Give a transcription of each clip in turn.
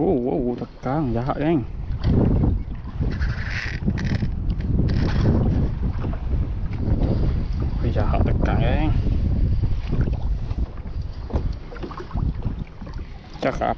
Wow, tekan jahat kan. Jahat tekan kan. Cakap.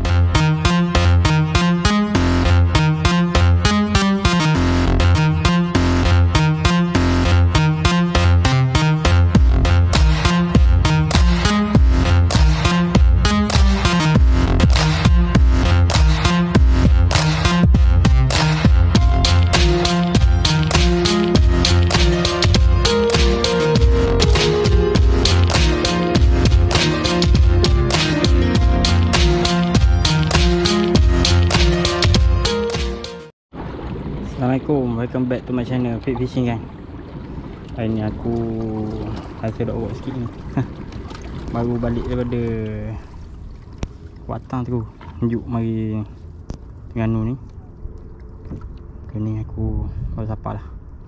Assalamualaikum, welcome back to my channel Fit Fishing kan. Hari ni aku rasa dah work sikit ni. Baru balik daripada Kuatang tu, tunjuk mari Terengganu ni. Hari ni aku baru sapa lah.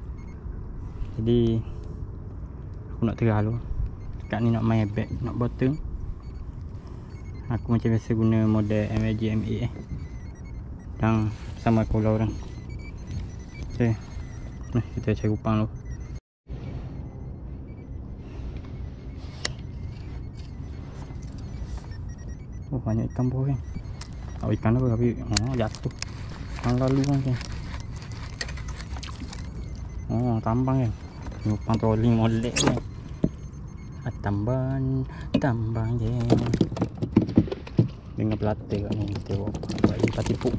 Jadi aku nak terah dulu. Dekat ni nak main bag, nak bottom. Aku macam biasa guna model MAG MA dan sama aku orang. Okay. Nah, kita cari upang dulu. Oh, banyak ikan bawah kan. Tak ikan apa tapi jatuh. Yang lalu kan. Oh, tambang kan. Upang trolling molek kan. Tambang je. Dengan pelata kat ni. Tengok. Buat ikan tipuk.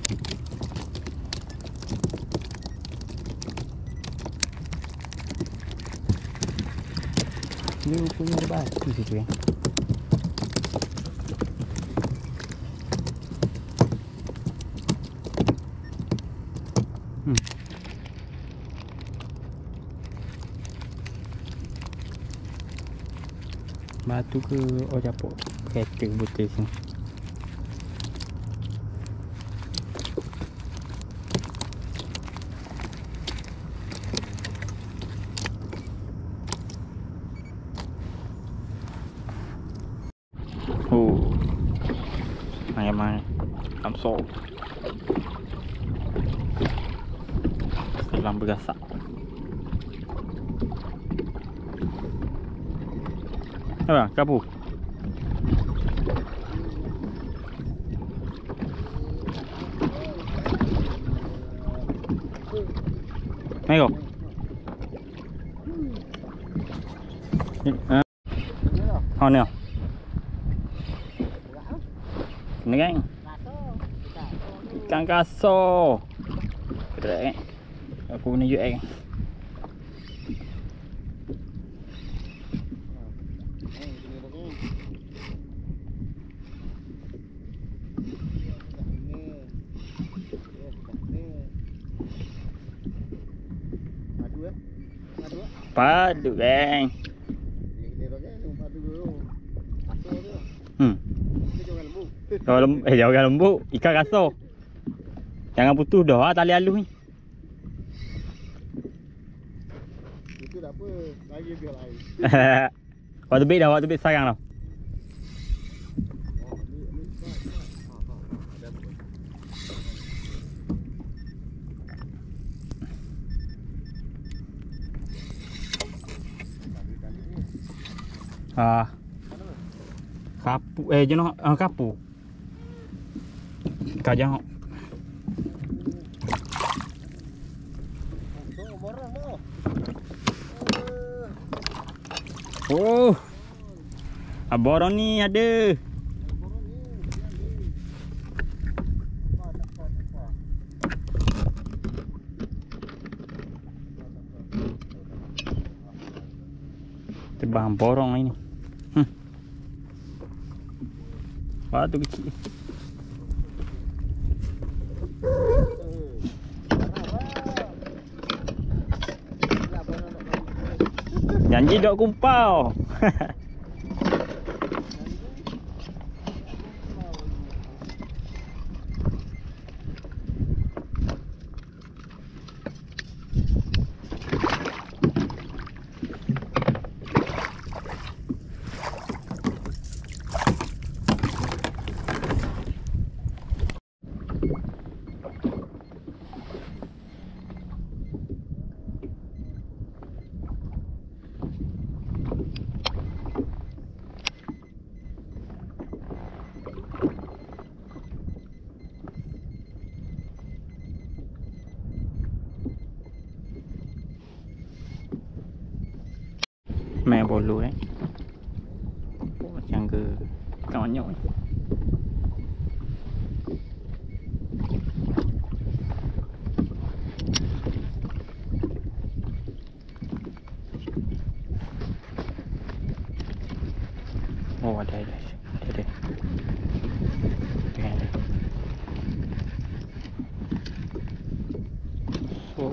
Ni punya ada batu situ kan. Batu ke capuk kereta butir sini. Main Amsol silang bergasak. Apa? Kapu? Mego. Oh ni. Ni kan? Ikan kasar. Keren kan? Aku guna UX kan? Padu kan? Jangan lembu. Ikan kasar. Jangan putus dah tali halus ni. Itu dah apa? Lagi biar air. Waktu bait sarang dah. Kapu jenuh kapu. Kajang. Oh. Aboron ni ada. Terbang borong ini. Batu kecil. Janji dok kumpau. golo đấy. Bộ chẳng cứ có nhội. Ồ, đây. Đây. So,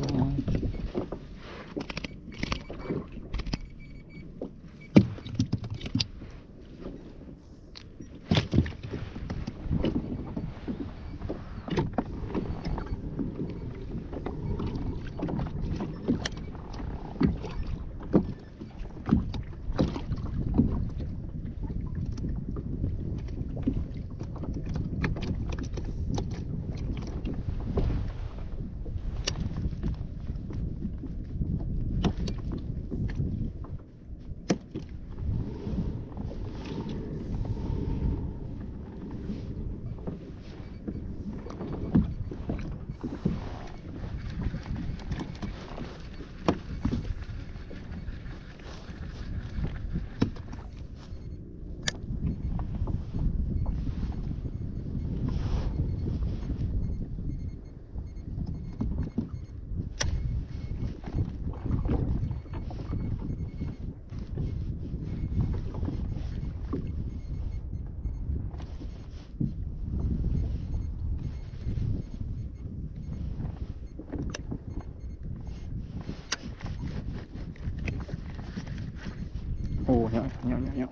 ồ, nhậu.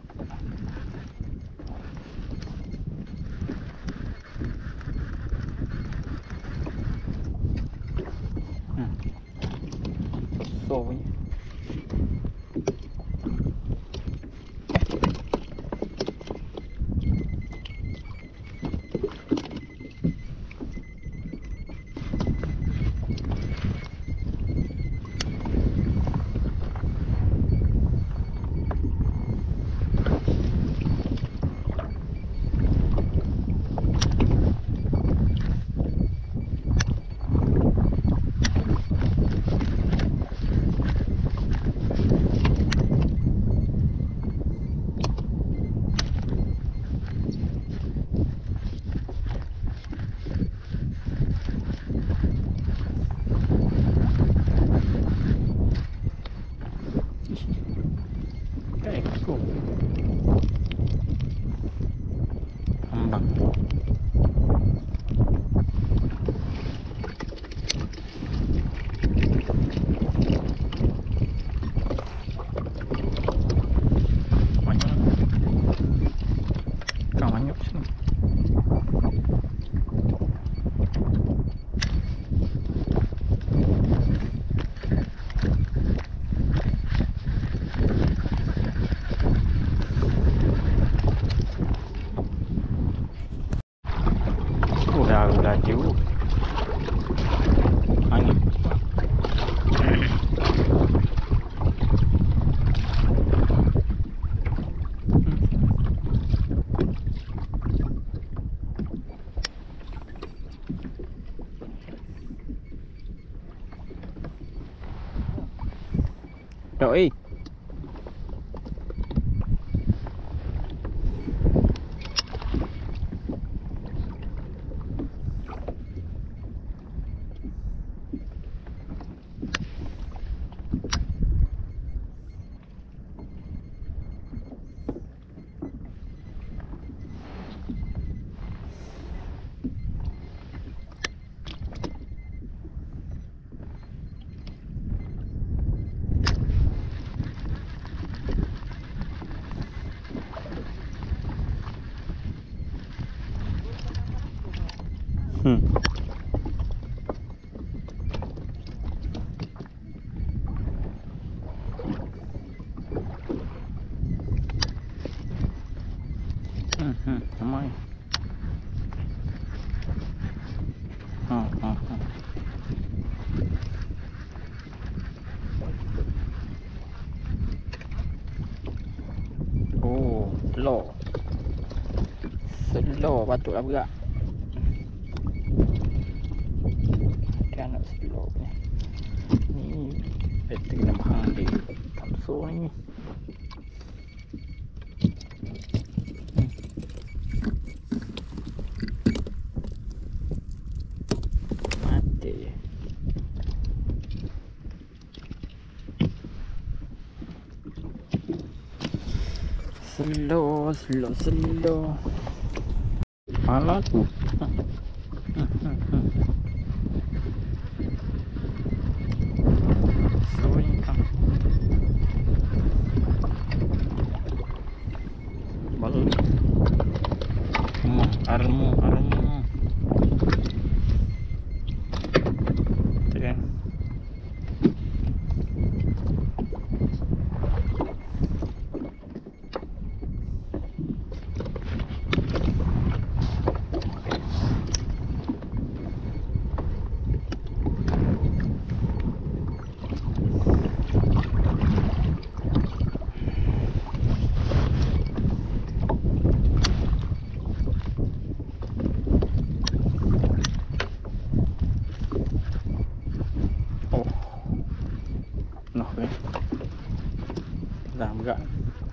Rồi. Cool. Ambang. Banyak. Kau banyak sini. Udah jauh angin. Rồi Ramai. Oh, slow patutlah berat. Dia nak slow ni. Ni betul kena mahal di Tamso ni. slow. Malah tu. Slowing kan. Balik. Armu. Tu kan. Noh kan. Dah berat.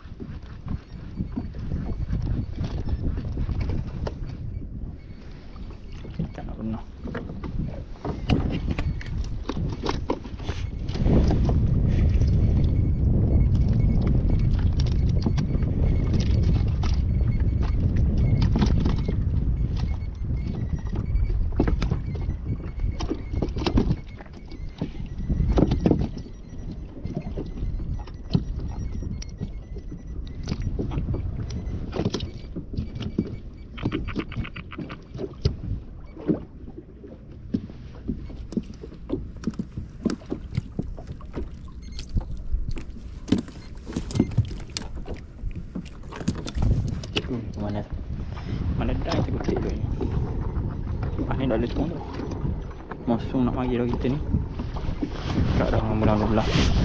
Tak nak benar. Mana dah kita kutip tu ni. Ni dah letung tu. Masuk nak mari dah kita ni. Tak dah mula-mula.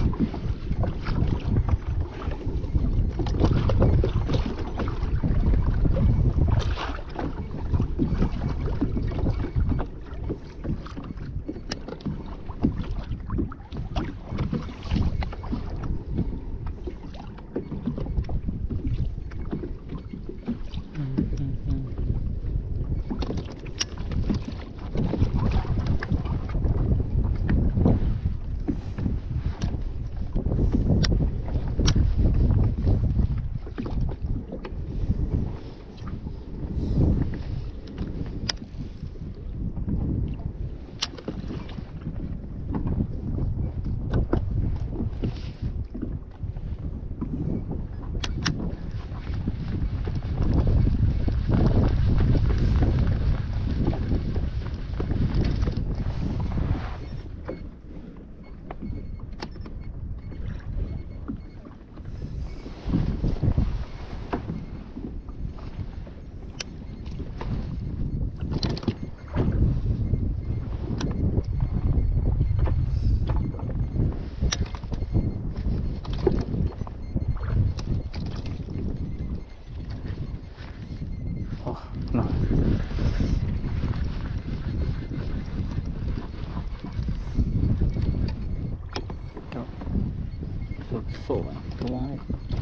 Nah. So, tuang.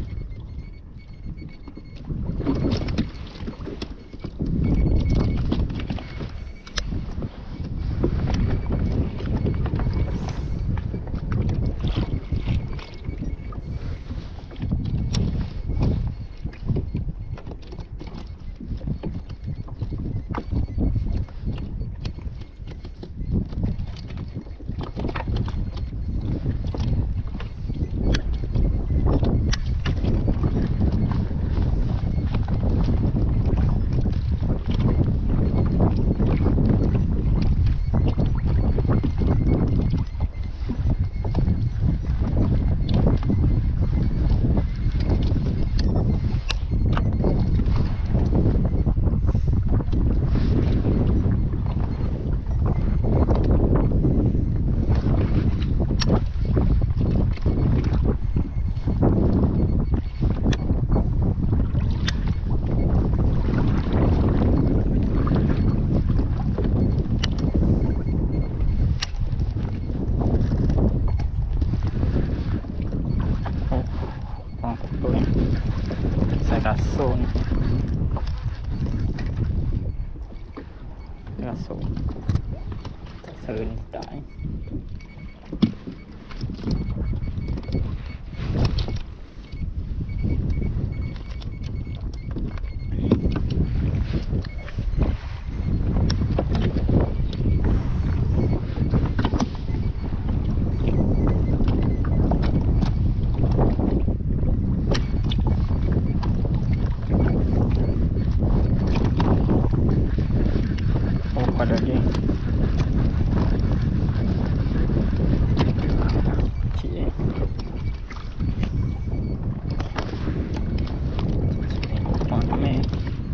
Kasut ni. Kasut. Tak serentak ni. pada dia. Cik. Kupang tu meh.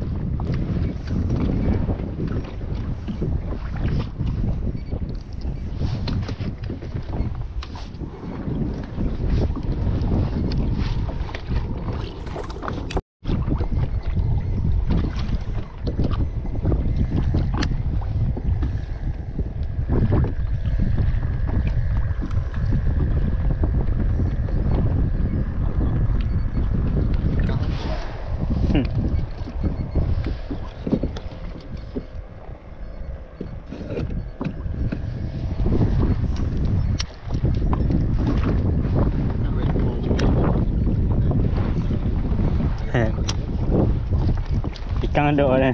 Ikan ada ni.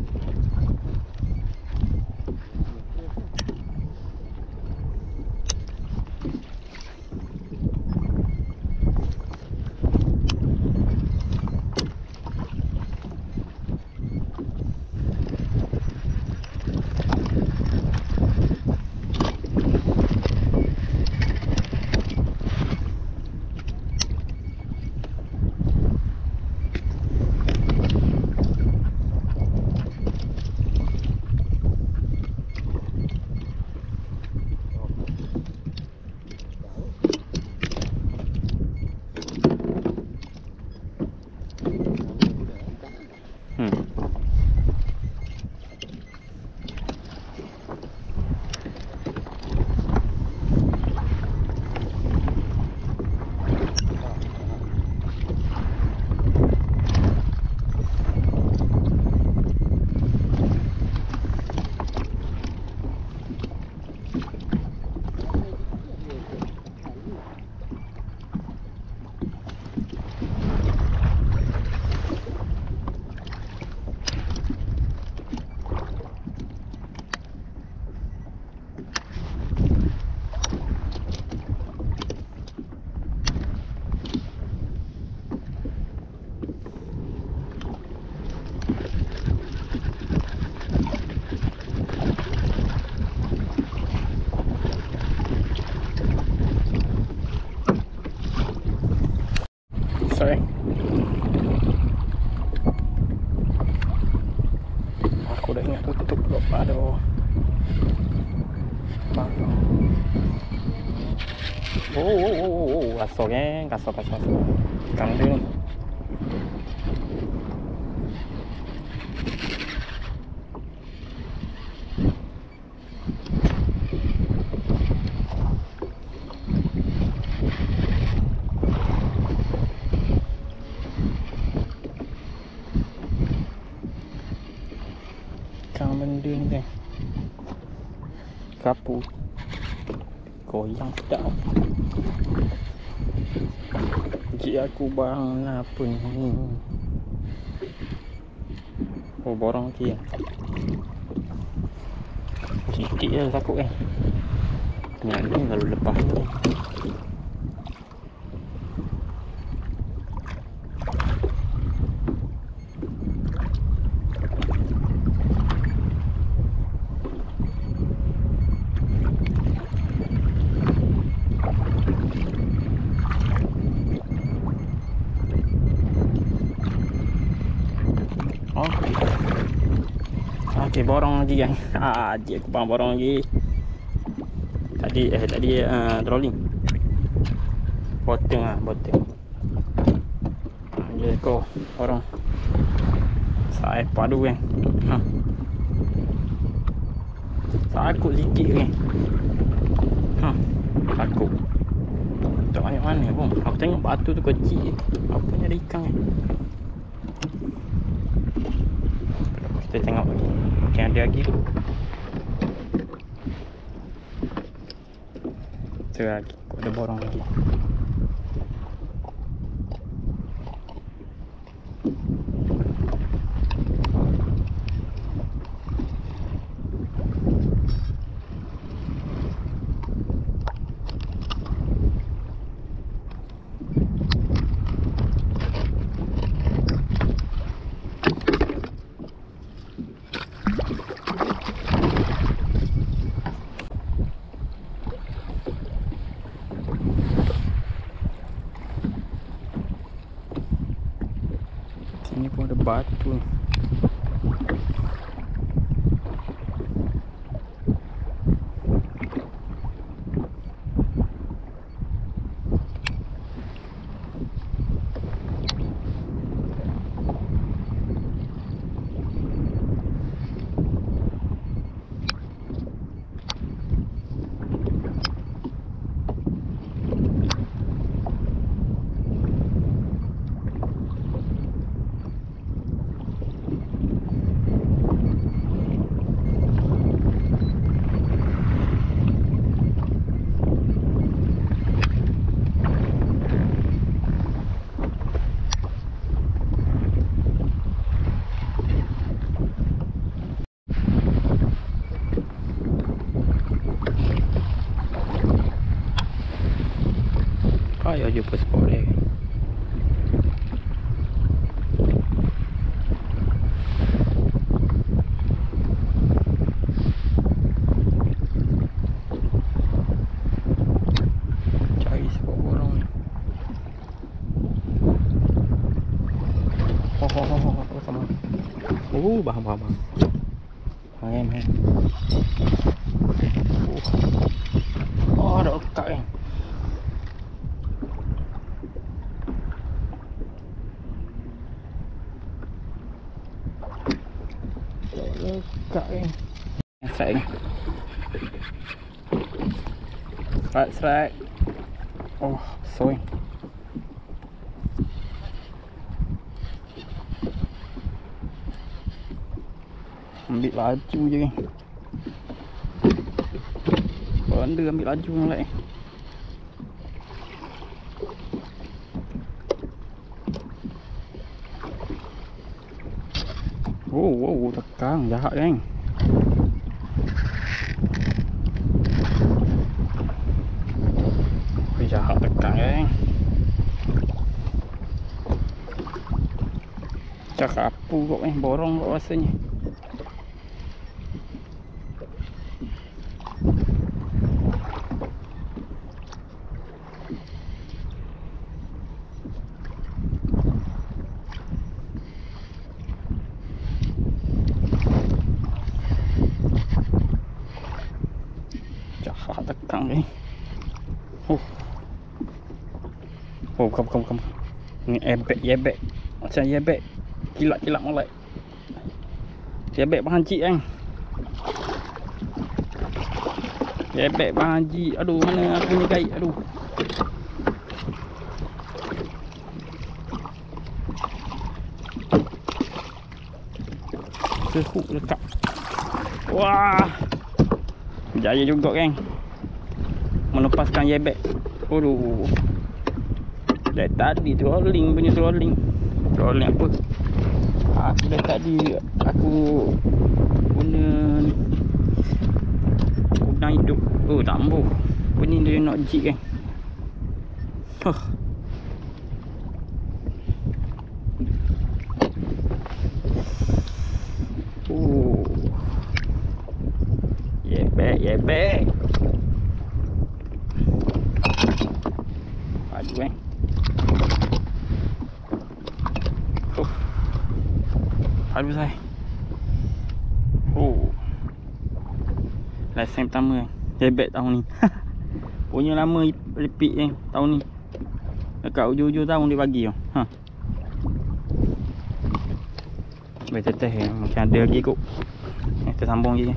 Sorry. Aku dah ingat tutup lupa ada bang. Kasar geng, kasar. Ikan dia ni. Ikan benda ni kan. Kapu. Goyang sedap. Cik aku bang apa ni? Oh borong lagi ya. Sikit je takut kan. Tengok ni kalau lepas tu. Okey, borong lagi kan. Dia kupang borong lagi. Tadi trolling. Boteng boteng. Dia ekor borong. Saya padu kan. Takut sikit kan. Takut. Tak mana pun. Aku tengok batu tu kecil. Apa ni ada ikan kan. Kita tengok lagi. Macam ada lagi. Tu lagi. Ada borong lagi. payah jumpa spot dia. Cari spot borong ni. Sama. Bahang. Hang. Oh, ada lekat kan. Lekat kan. Strike kan. Strike. Oh, soy. Ambil laju je kan. Benda ambil laju pula. Wow, tekan jahat kan. Jahat tekan kan. Cakap apa kok borong kok rasanya. Jahat tekan ni. Oh, come. Ni yebek. Macam yebek. Kilat molek. Yebek Bang Haji kan. Yebek Bang Haji. Aduh, mana aku punya kait. Aduh. Sehuk dekat. Wah. Berjaya juga kan. Melepaskan yebek. Aduh. Dari tadi trolling punya trolling. Trolling apa? Aku dari tadi aku guna udang hidup. Oh, tak mampu. Apa ni dia nak jig kan? Yebek. Aduh kan. Aduh saya. Last time pertama yebek tahun ni. Punya lama repeat kan tahun ni. Dekat hujung-hujung tahun dia bagi tau. Baik teteh macam ada lagi kot. Kita sambung je.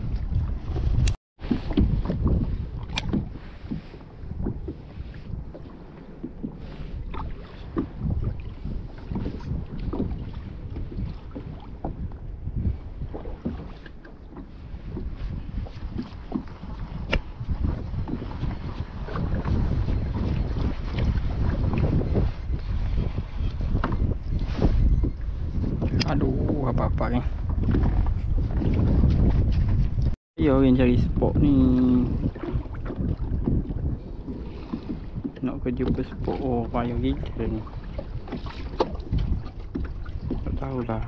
Aduh, apa-apa kan. Ya, orang cari spot ni. Nak jumpa spot. Oh, payah gila ni. Tak tahulah.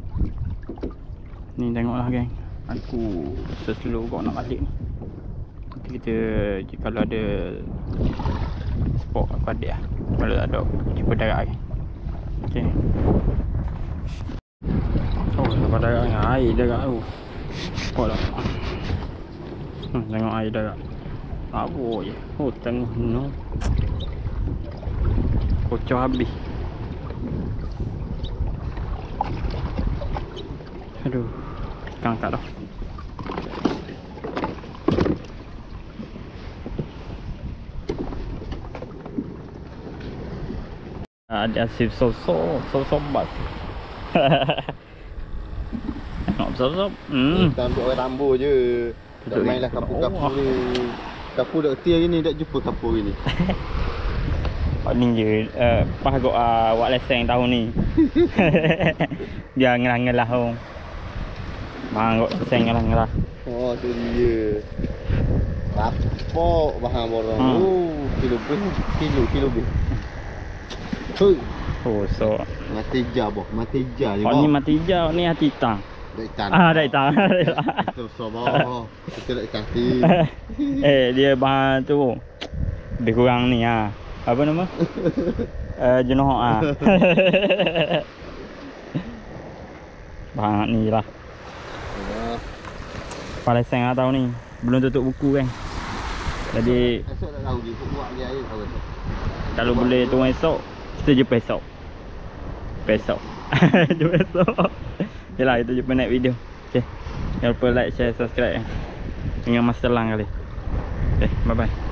Ni tengoklah geng. Aku slow kau nak balik ni. Nanti kita kalau ada spot aku ada lah. Kalau tak ada jumpa darat kan. Okay. Oh, sampai darat dengan air darat tu. Spot lah. Tengok air darat. Apa je. Oh, tengok no. Kocok habis. Aduh, tekan kat dah. Ada asyik sosok bas. Nak sosok. Kita ambil orang Rambo je. Tak mainlah kapur-kapur ni. Kapur dah erti hari ni, tak jumpa kapur hari ni. Ni je pas kau buat lesen tahun ni. Dia ngelah-ngelah hong. Bang kau lesen ngelah-ngelah. Oh, tu dia. Rapok bahan borong. Kilo lebih. Hui. Oh, so. Mati jah boh, mati jah ni. Oh, ni mati hijau, ni hati tang. Dah ikan. Dah hitam. Itu soboh. Kita dah ikan ti. Dia bahan tu lebih kurang ni ah. Apa nama? Jenuh ah. Bahan ni lah. Palesang tahu ni. Belum tutup buku kan. Jadi esok tak tahu dia buat dia air tahu esok. kalau boleh turun esok, kita jumpa esok. Besok. Jumpa esok. Yalah, kita jumpa next video. Okay. Jangan lupa like, share, subscribe. Dengan Master Lang kali. Okay, bye bye.